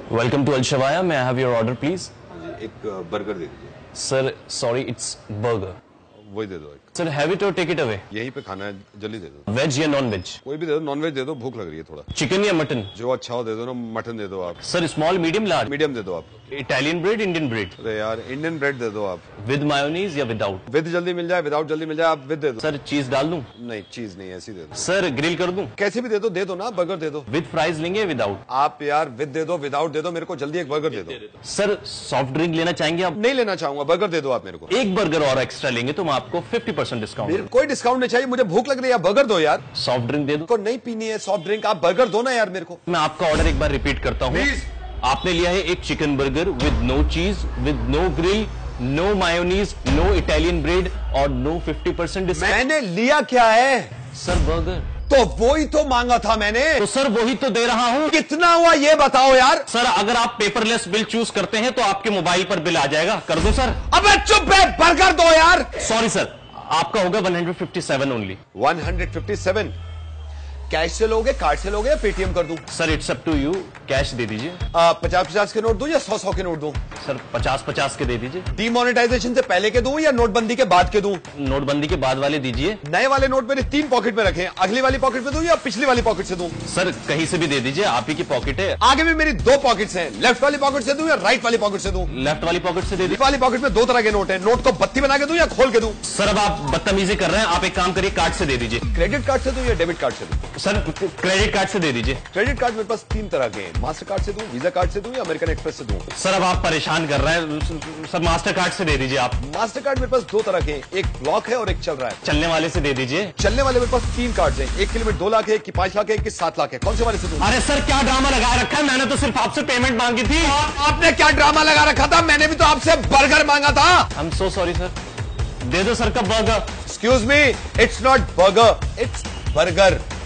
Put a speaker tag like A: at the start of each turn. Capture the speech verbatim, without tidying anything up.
A: Welcome to Al Shawaya, may I have your order please?
B: एक burger दे दीजिए।
A: Sir sorry, it's burger.
B: वही दे दो एक।
A: सर हैव इट और टेक इट अवे।
B: यहीं पे खाना है, जल्दी दे दो।
A: वेज या नॉन वेज?
B: कोई भी दे दो, नॉन वेज दे दो, भूख लग रही है थोड़ा।
A: चिकन या मटन?
B: जो अच्छा हो दे दो ना, मटन दे दो आप।
A: Sir small, medium, large?
B: Medium दे दो आप।
A: Italian bread, Indian bread?
B: अरे यार, इंडियन ब्रेड दे दो आप।
A: विद मायोनीज या विदाउट?
B: विद जल्दी मिल जाए, विदाउट जल्दी मिल जाए, आप विद दे दो।
A: सर चीज डाल दूं?
B: नहीं, चीज नहीं, ऐसी दे दो।
A: सर ग्रिल कर दूं?
B: कैसे भी दे दो, दे दो ना, बर्गर दे दो।
A: विद फ्राइज लेंगे विदाउट?
B: आप यार विद दे दो, विदाउट दे दो, मेरे को जल्दी एक बर्गर दे दो।
A: सर सॉफ्ट ड्रिंक लेना चाहेंगे आप?
B: नहीं लेना चाहूंगा, बर्गर दे दो आप मेरे को।
A: एक बर्गर और एक्स्ट्रा लेंगे तो मैं आपको फिफ्टी परसेंट डिस्काउंट।
B: कोई डिस्काउंट नहीं चाहिए, मुझे भूख लग रही है, बर्गर दो यार।
A: सॉफ्ट ड्रिंक दे दो?
B: को नहीं पीनी है सॉफ्ट ड्रिंक, आप बर्गर दो ना यार मेरे को।
A: मैं आपका ऑर्डर एक बार रिपीट करता हूँ।
B: Please.
A: आपने लिया है एक chicken burger with no cheese, with no grill, no mayonnaise, no Italian bread और नो फिफ्टी परसेंट डिस्काउंट।
B: मैंने लिया क्या है?
A: Sir burger.
B: तो वही तो मांगा था मैंने।
A: तो सर वही तो दे रहा हूँ।
B: कितना हुआ ये बताओ यार।
A: सर अगर आप पेपरलेस बिल चूज करते हैं तो आपके मोबाइल पर बिल आ जाएगा। कर दो सर?
B: अबे चुप है, बर्गर दो यार।
A: सॉरी सर, आपका होगा one hundred fifty seven only.
B: One hundred fifty seven? Cash से लोगे, कार्ड से लोगे या पेटीएम कर दूं?
A: Sir it's up to you, cash दे दीजिए।
B: पचास पचास के नोट दूं या सौ सौ के नोट दूं?
A: सर पचास पचास के दे दीजिए।
B: डीमोनेटाइजेशन से पहले के दूं या नोटबंदी के बाद के दूं?
A: नोटबंदी के बाद वाले दीजिए।
B: नए वाले नोट मेरे तीन पॉकेट में रखे हैं, अगली वाली पॉकेट में दूं या पिछली वाली पॉकेट से दूं?
A: सर कहीं से भी दे दीजिए, आप ही की पॉकेट है।
B: आगे भी मेरी दो पॉकेट्स हैं, लेफ्ट वाली पॉकेट से दूं या राइट वाली पॉकेट से दूं?
A: लेफ्ट वाली पॉकेट से दे दीजिए।
B: वाली पॉकेट में दो तरह के नोट हैं, नोट को बत्ती बना के दूं या खोल के दूं?
A: सर अब आप बदतमीजी कर रहे हैं, आप एक काम करिए, कार्ड से दे दीजिए।
B: क्रेडिट कार्ड से दूं या डेबिट कार्ड से दूं?
A: सर क्रेडिट कार्ड से दे दीजिए।
B: क्रेडिट कार्ड मेरे पास तीन तरह के हैं, मास्टर कार्ड से दूं, वीजा कार्ड से दूं या अमेरिकन एक्सप्रेस से दूं?
A: सर अब आप परेशान कर रहे हैं, सर मास्टर कार्ड से दे दीजिए आप।
B: मास्टर कार्ड मेरे पास दो तरह के हैं, एक ब्लॉक है और एक चल रहा है।
A: चलने वाले से दे दीजिए।
B: चलने वाले मेरे पास तीन कार्ड हैं, एक की लिमिट दो लाख है, एक की पांच लाख है, एक की सात लाख है। कौन से वाले से दूं?
A: अरे सर क्या ड्रामा लगा रखा है, मैंने तो सिर्फ आपसे पेमेंट मांगी थी।
B: आ, आपने क्या ड्रामा लगा रखा था? मैंने भी तो आपसे बर्गर मांगा था।
A: I am so sorry sir, दे दो सर का burger.
B: Excuse me, it's not burger, it's burger.